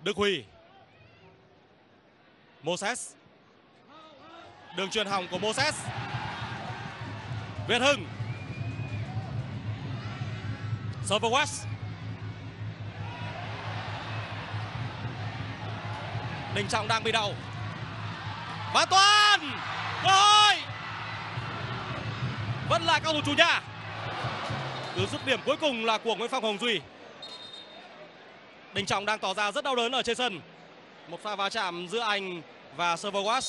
Đức Huy, Moses, đường chuyền hỏng của Moses, Việt Hưng, Serverwest, Đình Trọng đang bị đậu, Văn Toan, cơ hội, vẫn là cầu thủ chủ nhà. Cú dứt điểm cuối cùng là của Nguyễn Phong Hồng Duy. Đình Trọng đang tỏ ra rất đau đớn ở trên sân. Một pha va chạm giữa anh và Serverwest.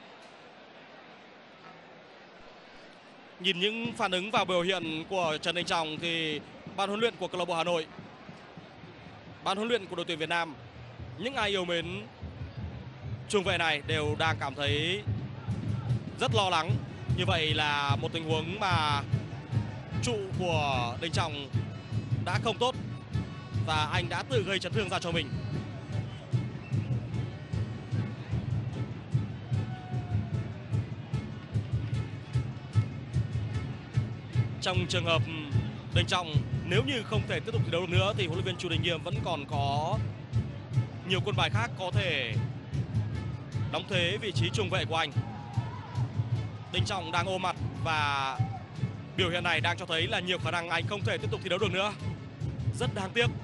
Nhìn những phản ứng và biểu hiện của Trần Đình Trọng thì ban huấn luyện của câu lạc bộ Hà Nội, ban huấn luyện của đội tuyển Việt Nam, những ai yêu mến trung vệ này đều đang cảm thấy rất lo lắng. Như vậy là một tình huống mà trụ của Đình Trọng đã không tốt và anh đã tự gây chấn thương ra cho mình. Trong trường hợp Đình Trọng nếu như không thể tiếp tục thi đấu được nữa thì huấn luyện viên Chu Đình Nghiêm vẫn còn có nhiều quân bài khác có thể đóng thế vị trí trung vệ của anh. Đình Trọng đang ôm mặt và biểu hiện này đang cho thấy là nhiều khả năng anh không thể tiếp tục thi đấu được nữa. Rất đáng tiếc.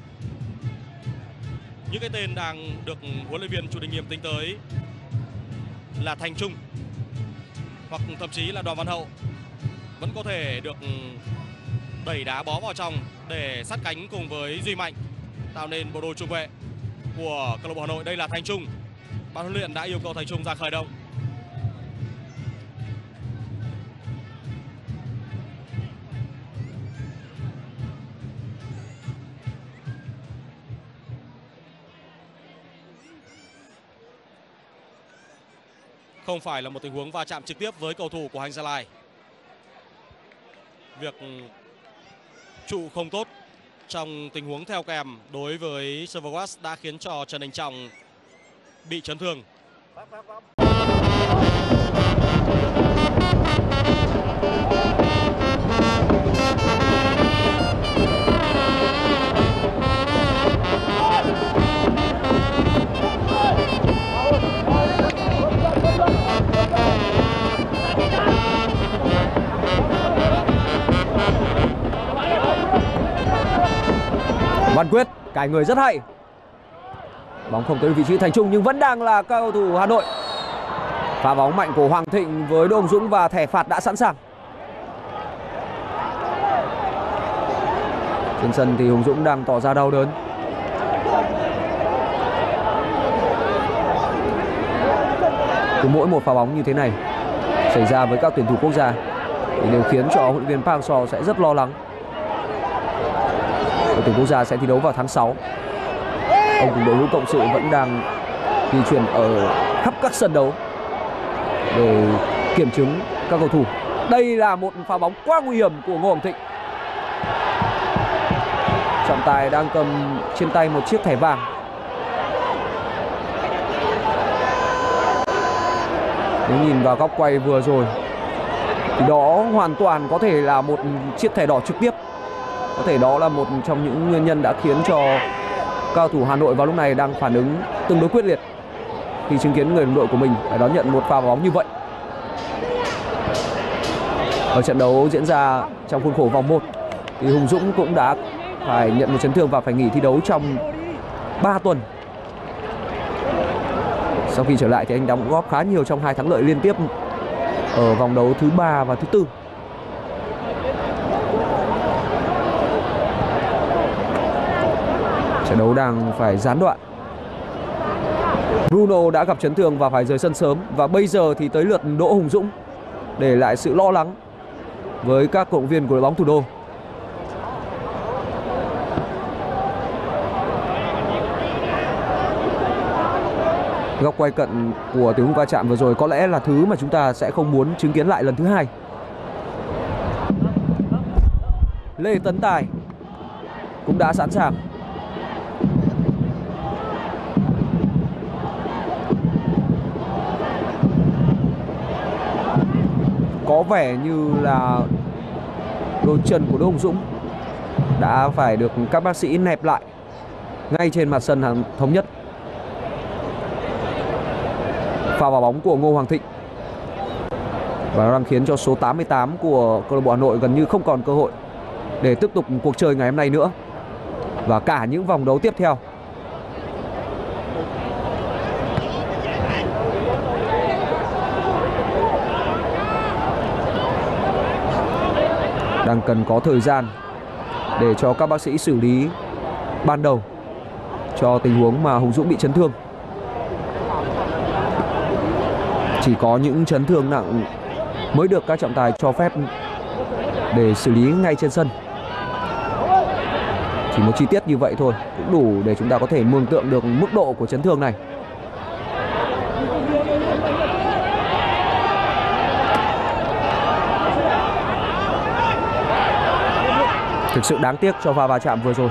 Những cái tên đang được huấn luyện viên Chu Đình Nghiêm tính tới là Thành Trung hoặc thậm chí là Đoàn Văn Hậu vẫn có thể được đẩy đá bó vào trong để sát cánh cùng với Duy Mạnh tạo nên bộ đôi trung vệ của câu lạc bộ Hà Nội. Đây là Thành Trung. Ban huấn luyện đã yêu cầu Thành Trung ra khởi động. Không phải là một tình huống va chạm trực tiếp với cầu thủ của Hành Gia Lai. Việc trụ không tốt trong tình huống theo kèm đối với Serverwest đã khiến cho Trần Đình Trọng bị chấn thương. Văn Quyết cài người rất hay. Bóng không tới vị trí Thành Trung nhưng vẫn đang là cầu thủ Hà Nội. Pha bóng mạnh của Hoàng Thịnh với Đỗ Hồng Dũng và thẻ phạt đã sẵn sàng. Trên sân thì Hồng Dũng đang tỏ ra đau đớn. Cứ mỗi một pha bóng như thế này xảy ra với các tuyển thủ quốc gia thì đều khiến cho huấn luyện viên Park Hang-seo sẽ rất lo lắng. Đội tuyển quốc gia sẽ thi đấu vào tháng 6. Ông cùng đội hữu cộng sự vẫn đang di chuyển ở khắp các sân đấu để kiểm chứng các cầu thủ. Đây là một pha bóng quá nguy hiểm của Ngô Hồng Thịnh. Trọng tài đang cầm trên tay một chiếc thẻ vàng. Nếu nhìn vào góc quay vừa rồi thì đó hoàn toàn có thể là một chiếc thẻ đỏ trực tiếp. Có thể đó là một trong những nguyên nhân đã khiến cho cao thủ Hà Nội vào lúc này đang phản ứng tương đối quyết liệt khi chứng kiến người đồng đội của mình phải đón nhận một pha bóng như vậy. Ở trận đấu diễn ra trong khuôn khổ vòng 1 thì Hùng Dũng cũng đã phải nhận một chấn thương và phải nghỉ thi đấu trong 3 tuần. Sau khi trở lại thì anh đóng góp khá nhiều trong 2 thắng lợi liên tiếp ở vòng đấu thứ 3 và thứ 4. Trận đấu đang phải gián đoạn. Bruno đã gặp chấn thương và phải rời sân sớm. Và bây giờ thì tới lượt Đỗ Hùng Dũng, để lại sự lo lắng với các cổ động viên của đội bóng thủ đô. Góc quay cận của tình huống va chạm vừa rồi có lẽ là thứ mà chúng ta sẽ không muốn chứng kiến lại lần thứ hai. Lê Tấn Tài cũng đã sẵn sàng. Có vẻ như là đôi chân của Đỗ Hồng Dũng đã phải được các bác sĩ nẹp lại ngay trên mặt sân Thống Nhất. Pha vào bóng của Ngô Hoàng Thịnh. Và nó đang khiến cho số 88 của câu lạc bộ Hà Nội gần như không còn cơ hội để tiếp tục cuộc chơi ngày hôm nay nữa và cả những vòng đấu tiếp theo. Đang cần có thời gian để cho các bác sĩ xử lý ban đầu cho tình huống mà Hùng Dũng bị chấn thương. Chỉ có những chấn thương nặng mới được các trọng tài cho phép để xử lý ngay trên sân. Chỉ một chi tiết như vậy thôi cũng đủ để chúng ta có thể mường tượng được mức độ của chấn thương này. Thực sự đáng tiếc cho pha va chạm vừa rồi.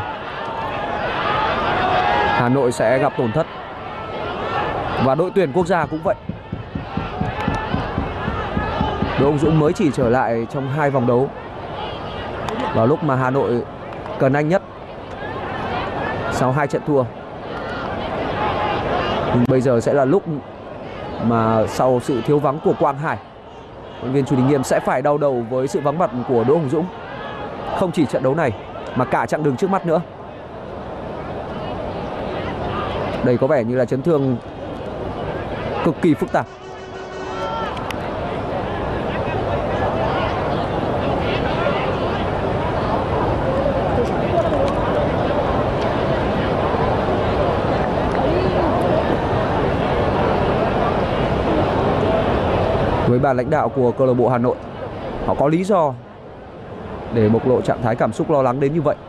Hà Nội sẽ gặp tổn thất. Và đội tuyển quốc gia cũng vậy. Đỗ Hùng Dũng mới chỉ trở lại trong 2 vòng đấu vào lúc mà Hà Nội cần anh nhất sau 2 trận thua. Nhưng bây giờ sẽ là lúc mà sau sự thiếu vắng của Quang Hải, huấn luyện viên Chu Đình Nghiêm sẽ phải đau đầu với sự vắng mặt của Đỗ Hùng Dũng. Không chỉ trận đấu này mà cả chặng đường trước mắt nữa. Đây có vẻ như là chấn thương cực kỳ phức tạp. Với ban lãnh đạo của câu lạc bộ Hà Nội, họ có lý do để bộc lộ trạng thái cảm xúc lo lắng đến như vậy.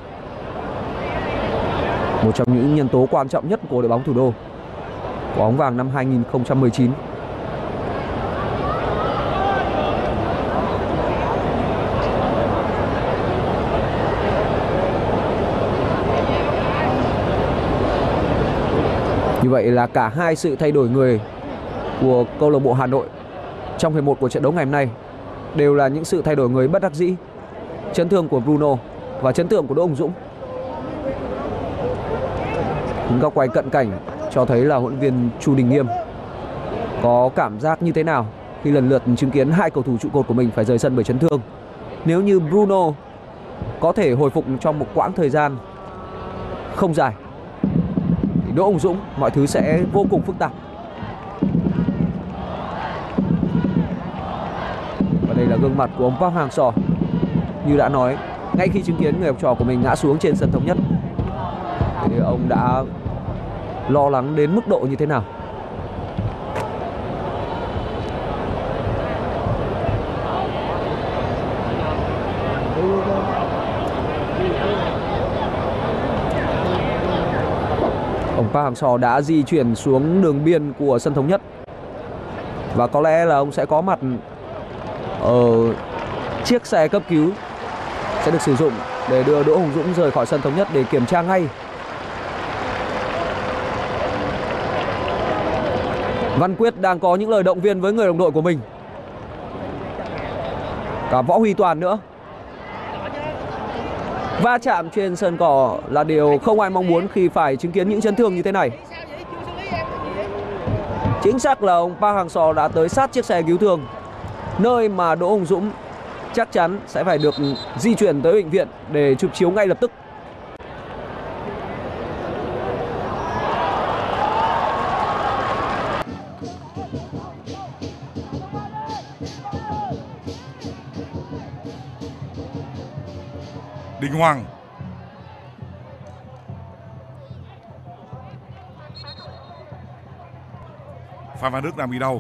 Một trong những nhân tố quan trọng nhất của đội bóng thủ đô, quả bóng vàng năm 2019. Như vậy là cả hai sự thay đổi người của câu lạc bộ Hà Nội trong hiệp 1 của trận đấu ngày hôm nay đều là những sự thay đổi người bất đắc dĩ. Chấn thương của Bruno và chấn thương của Đỗ Hùng Dũng. Những góc quay cận cảnh cho thấy là huấn luyện viên Chu Đình Nghiêm có cảm giác như thế nào khi lần lượt chứng kiến 2 cầu thủ trụ cột của mình phải rời sân bởi chấn thương. Nếu như Bruno có thể hồi phục trong một quãng thời gian không dài thì Đỗ Hùng Dũng mọi thứ sẽ vô cùng phức tạp. Và đây là gương mặt của ông Park Hang-seo. Như đã nói, ngay khi chứng kiến người học trò của mình ngã xuống trên sân Thống Nhất thì ông đã lo lắng đến mức độ như thế nào. Ông Park Hang-seo đã di chuyển xuống đường biên của sân Thống Nhất và có lẽ là ông sẽ có mặt ở chiếc xe cấp cứu sẽ được sử dụng để đưa Đỗ Hùng Dũng rời khỏi sân Thống Nhất để kiểm tra ngay. Văn Quyết đang có những lời động viên với người đồng đội của mình. Cả Võ Huy Toàn nữa. Va chạm trên sân cỏ là điều không ai mong muốn khi phải chứng kiến những chấn thương như thế này. Chính xác là ông Park Hang-seo đã tới sát chiếc xe cứu thương, nơi mà Đỗ Hùng Dũng chắc chắn sẽ phải được di chuyển tới bệnh viện để chụp chiếu ngay lập tức. Đình Hoàng. Phan Văn Đức đang bị đau.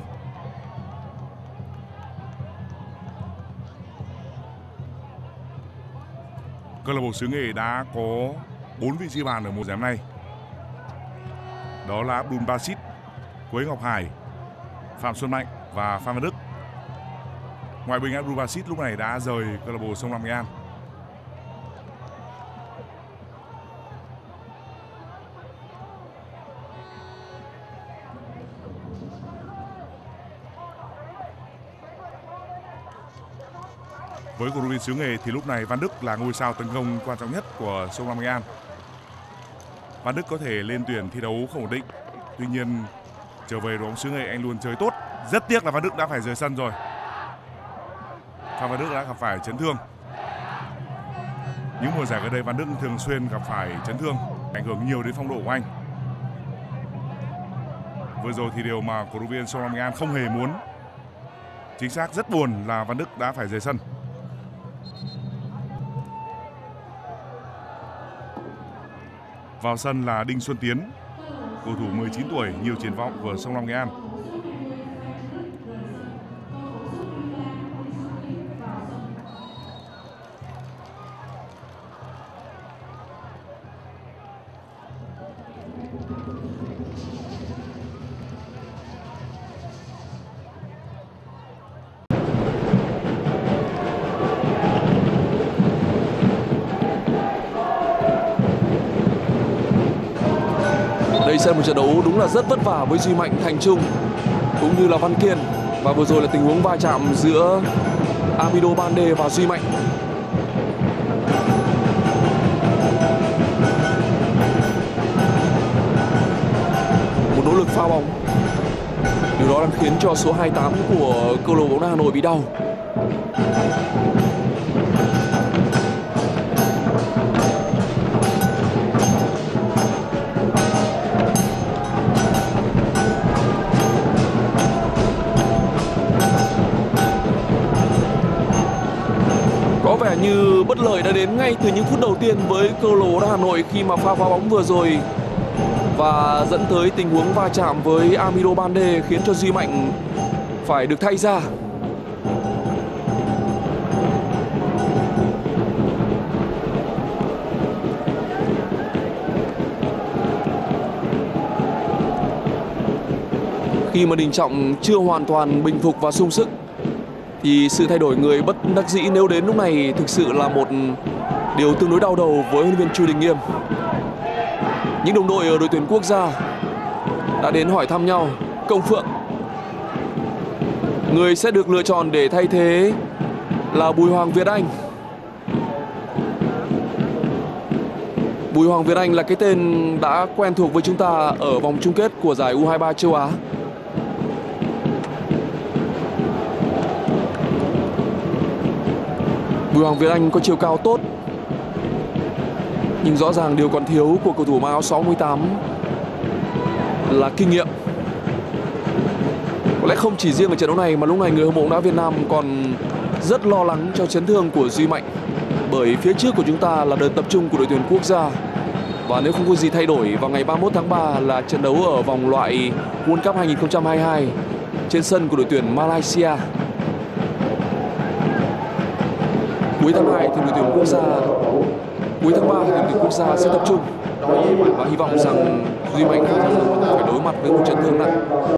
Câu lạc bộ xứ Nghệ đã có 4 vị trí bàn ở mùa giải năm nay. Đó là Abdul Basit, Quế Ngọc Hải, Phạm Xuân Mạnh và Phan Văn Đức. Ngoại binh Abdul Basit lúc này đã rời câu lạc bộ Sông Lam Nghệ An. Với cổ động viên xứ Nghệ thì lúc này Văn Đức là ngôi sao tấn công quan trọng nhất của Sông Lam Nghệ An. Văn Đức có thể lên tuyển thi đấu không ổn định, tuy nhiên Trở về đội bóng xứ Nghệ anh luôn chơi tốt. Rất tiếc là Văn Đức đã phải rời sân rồi. Phan Văn Đức đã gặp phải chấn thương. Những mùa giải gần đây Văn Đức thường xuyên gặp phải chấn thương, ảnh hưởng nhiều đến phong độ của anh. Vừa rồi thì điều mà cổ động viên Sông Lam Nghệ An không hề muốn. Chính xác, rất buồn là Văn Đức đã phải rời sân. Vào sân là Đinh Xuân Tiến, cầu thủ 19 tuổi, nhiều triển vọng của Sông Lam Nghệ An. Đây sẽ là một trận đấu đúng là rất vất vả với Duy Mạnh, Thành Trung cũng như là Văn Kiên. Và vừa rồi là tình huống va chạm giữa Amido Bande và Duy Mạnh. Một nỗ lực phá bóng. Điều đó đang khiến cho số 28 của câu lạc bộ bóng đá Hà Nội bị đau. Có vẻ như bất lợi đã đến ngay từ những phút đầu tiên với câu lạc bộ Hà Nội khi mà pha phá bóng vừa rồi và dẫn tới tình huống va chạm với Amido Bande khiến cho Duy Mạnh phải được thay ra. Khi mà Đình Trọng chưa hoàn toàn bình phục và sung sức thì sự thay đổi người bất đắc dĩ nếu đến lúc này thực sự là một điều tương đối đau đầu với huấn luyện viên Chu Đình Nghiêm. Những đồng đội ở đội tuyển quốc gia đã đến hỏi thăm nhau. Công Phượng, người sẽ được lựa chọn để thay thế là Bùi Hoàng Việt Anh. Bùi Hoàng Việt Anh là cái tên đã quen thuộc với chúng ta ở vòng chung kết của giải U23 châu Á. Bùi Hoàng Việt Anh có chiều cao tốt, nhưng rõ ràng điều còn thiếu của cầu thủ mang áo 68 là kinh nghiệm. Có lẽ không chỉ riêng ở trận đấu này mà lúc này người hâm mộ bóng đá Việt Nam còn rất lo lắng cho chấn thương của Duy Mạnh, bởi phía trước của chúng ta là đợt tập trung của đội tuyển quốc gia. Và nếu không có gì thay đổi, vào ngày 31 tháng 3 là trận đấu ở vòng loại World Cup 2022 trên sân của đội tuyển Malaysia. Cuối tháng 2 thì đội tuyển quốc gia, cuối tháng 3 thì đội tuyển quốc gia sẽ tập trung và hy vọng rằng Duy Mạnh không phải đối mặt với một chấn thương nặng.